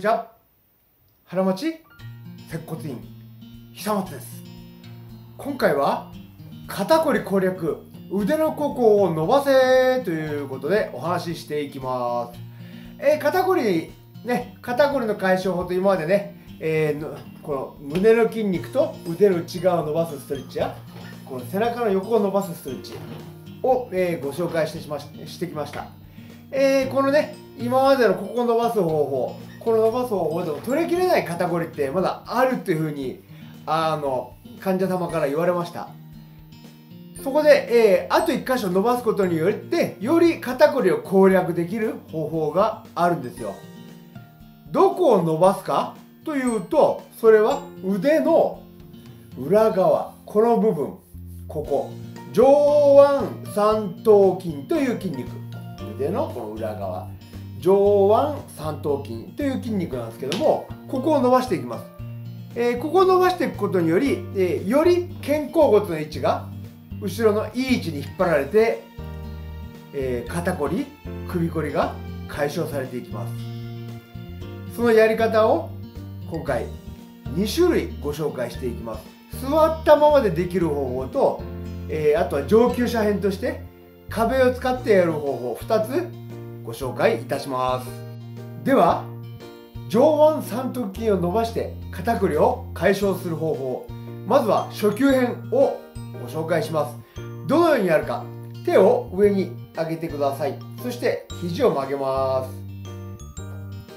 ちは。腹持ち接骨院久松です。今回は肩こり攻略腕の股関を伸ばせということでお話ししていきます。肩こりの解消法と今までね、この胸の筋肉と腕の内側を伸ばすストレッチやこの背中の横を伸ばすストレッチを、ご紹介してきました。このね今までのここを伸ばす方法、この伸ばす方法でも取りきれない肩こりってまだあるっていうふうに患者様から言われました。そこで、あと1箇所伸ばすことによってより肩こりを攻略できる方法があるんですよ。どこを伸ばすかというと、それは腕の裏側、この部分、ここ上腕三頭筋という筋肉、腕のこの裏側上腕三頭筋という筋肉なんですけども、ここを伸ばしていきます。ここを伸ばしていくことにより、より肩甲骨の位置が後ろのいい位置に引っ張られて、肩こり首こりが解消されていきます。そのやり方を今回2種類ご紹介していきます。座ったままでできる方法と、あとは上級者編として壁を使ってやる方法2つご紹介いたします。では上腕三頭筋を伸ばして肩こりを解消する方法、まずは初級編をご紹介します。どのようにやるか、手を上に上げてください。そして肘を曲げます。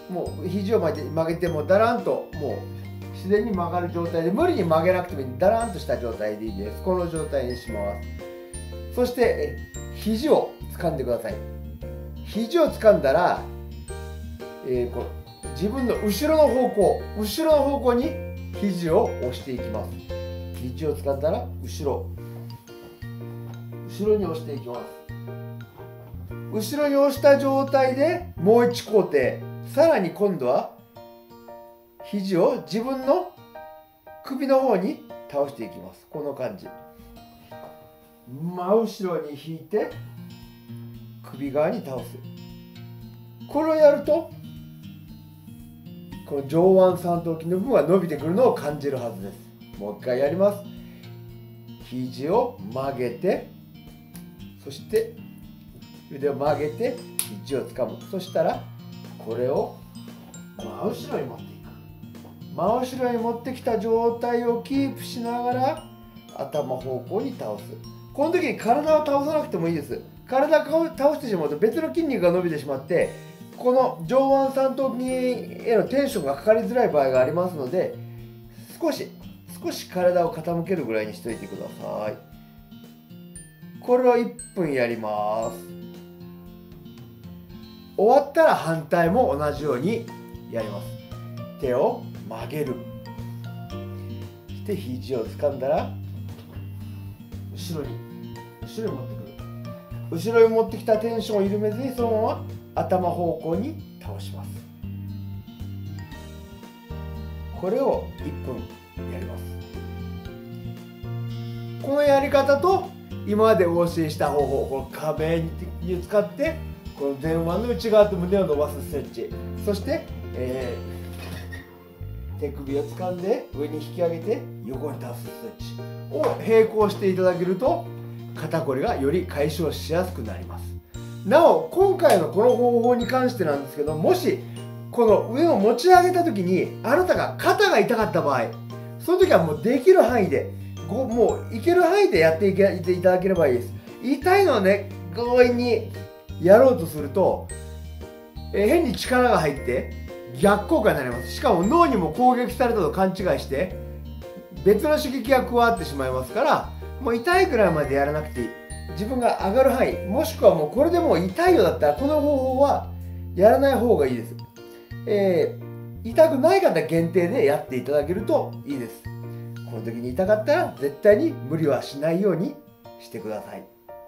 もう肘を曲げてもだらんと、もう自然に曲がる状態で、無理に曲げなくてもいい、だらんとした状態でいいです。この状態にします。そして肘を掴んでください。肘を掴んだら、こう自分の後ろの方向に肘を押していきます。肘を掴んだら後ろに押していきます。後ろに押した状態でもう1工程、さらに今度は肘を自分の首の方に倒していきます。この感じ、真後ろに引いて首側に倒す。これをやるとこの上腕三頭筋の部分が伸びてくるのを感じるはずです。もう一回やります。肘を曲げて、そして腕を曲げて肘をつかむ。そしたらこれを真後ろに持っていく。真後ろに持ってきた状態をキープしながら頭方向に倒す。この時に体を倒さなくてもいいです。体を倒してしまうと別の筋肉が伸びてしまって、この上腕三頭筋へのテンションがかかりづらい場合がありますので、少し体を傾けるぐらいにしておいてください。これを1分やります。終わったら反対も同じようにやります。手を曲げる。そして肘を掴んだら後ろに持ってくる。後ろに持ってきたテンションを緩めずに、そのまま頭方向に倒します。これを1分やります。このやり方と今までお教えした方法、この壁に使ってこの前腕の内側と胸を伸ばすストレッチ、そして、手首を掴んで上に引き上げて横に倒すストレッチを並行していただけると肩こりがより解消しやすくなります。なお今回のこの方法に関してなんですけど、もしこの上を持ち上げた時にあなたが肩が痛かった場合、その時はもうできる範囲でもういける範囲でやっていただければいいです。痛いのをね強引にやろうとすると、変に力が入って逆効果になります。しかも脳にも攻撃されたと勘違いして別の刺激が加わってしまいますから、もう痛いくらいまでやらなくていい。自分が上がる範囲、もしくはもうこれでもう痛いようだったらこの方法はやらない方がいいです。痛くない方限定でやっていただけるといいです。この時に痛かったら絶対に無理はしないようにしてください。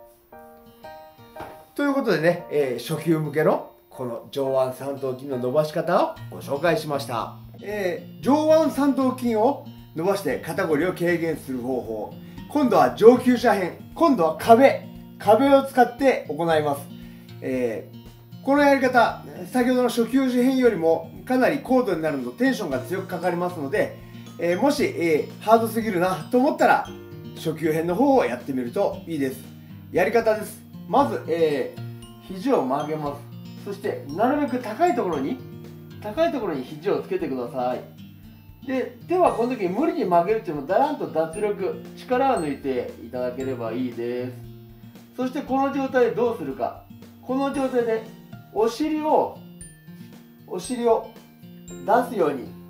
ということでね、初級向けのこの上腕三頭筋の伸ばし方をご紹介しました。上腕三頭筋を伸ばして肩こりを軽減する方法、今度は上級者編、今度は壁を使って行います。 このやり方、先ほどの初級編よりもかなり高度になるのとテンションが強くかかりますので、もし、ハードすぎるなと思ったら初級編の方をやってみるといいです。やり方です。まず、肘を曲げます。そしてなるべく高いところに肘をつけてください。で、手はこの時に無理に曲げるっていうのもだらんと脱力、力を抜いていただければいいです。そしてこの状態でどうするか。この状態でお尻を出すように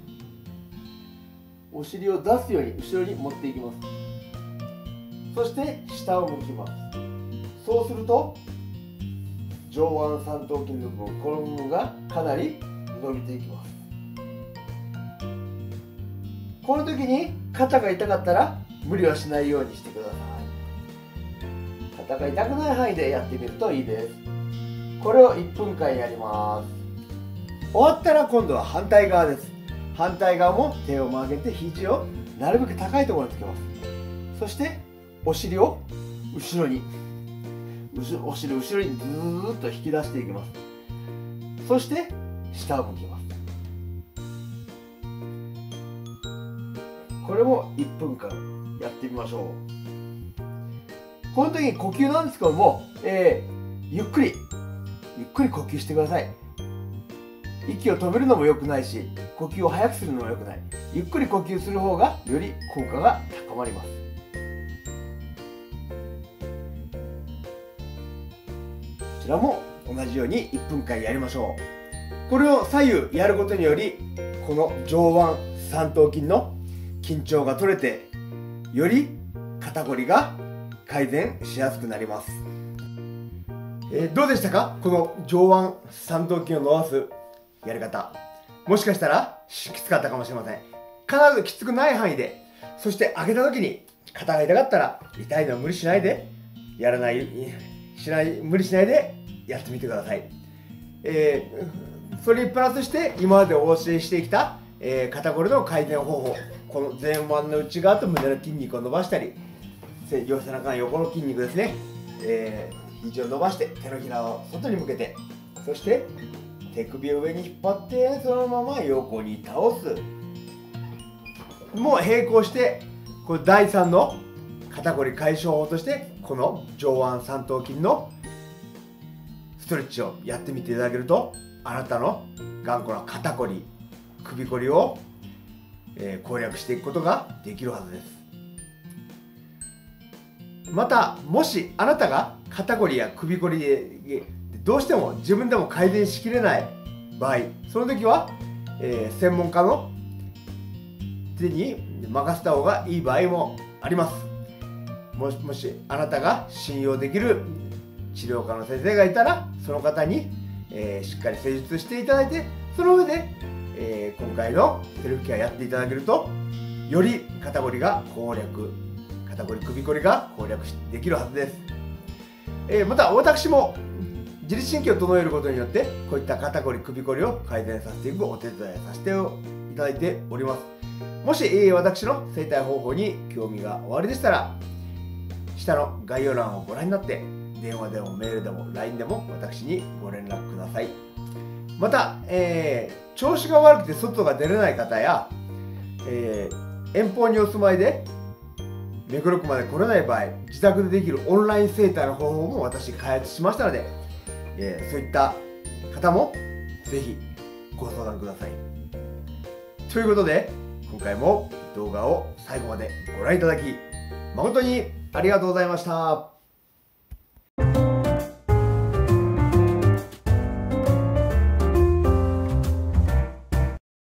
後ろに持っていきます。そして下を向きます。そうすると上腕三頭筋の部分、この部分がかなり伸びていきます。この時に肩が痛かったら無理はしないようにしてください。肩が痛くない範囲でやってみるといいです。これを1分間やります。終わったら今度は反対側です。反対側も手を曲げて肘をなるべく高いところにつけます。そしてお尻を後ろにずーっと引き出していきます。そして下を向きます。これも1分間やってみましょう。この時に呼吸なんですけども、ゆっくり呼吸してください。息を止めるのも良くないし、呼吸を速くするのも良くない。ゆっくり呼吸する方がより効果が高まります。こちらも同じように1分間やりましょう。これを左右やることにより、この上腕三頭筋の緊張が取れて、より肩こりが改善しやすくなります。どうでしたか？この上腕三頭筋を伸ばすやり方。もしかしたらきつかったかもしれません。必ずきつくない範囲で、そして上げた時に肩が痛かったら痛いのは無理しないで無理しないでやってみてください。それにプラスして今までお教えしてきた、肩こりの改善方法、この前腕の内側と胸の筋肉を伸ばしたり、背中の横の筋肉ですね、肘を伸ばして手のひらを外に向けて、そして手首を上に引っ張ってそのまま横に倒す。もう並行してこれ第3の肩こり解消法としてこの上腕三頭筋のストレッチをやってみていただけると、あなたの頑固な肩こり、首こりを、攻略していくことができるはずです。また、もしあなたが肩こりや首こりでどうしても自分でも改善しきれない場合、その時は、専門家の手に任せた方がいい場合もあります。もしあなたが信用できる治療科の先生がいたら、その方に、しっかり施術していただいて、その上で、今回のセルフケアやっていただけると、より肩こりが攻略、肩こり首こりが攻略できるはずです。また私も自律神経を整えることによってこういった肩こり首こりを改善させていくお手伝いさせていただいております。もし、私の整体方法に興味がおありでしたら、下の概要欄をご覧になって電話でもメールでも LINE でも私にご連絡ください。また、調子が悪くて外が出れない方や、遠方にお住まいで目黒区まで来れない場合、自宅でできるオンライン整体の方法も私開発しましたので、そういった方もぜひご相談ください。ということで、今回も動画を最後までご覧いただき誠にありがとうございました。